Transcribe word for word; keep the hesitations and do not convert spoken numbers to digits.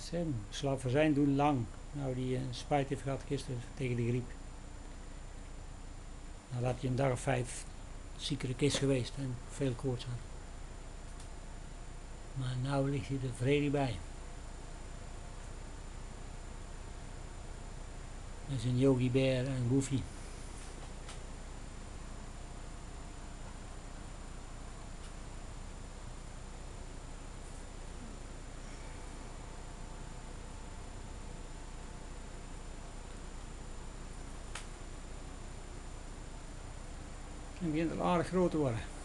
Zijn slavazijn doen lang. Nou, die een spuit heeft gehad gisteren tegen de griep. Nadat hij een dag of vijf ziekelijk is geweest en veel koorts had. Maar nou ligt hij er vredig bij. Met zijn Yogi Bear en Goofy. Hij begint al aardig groot te worden.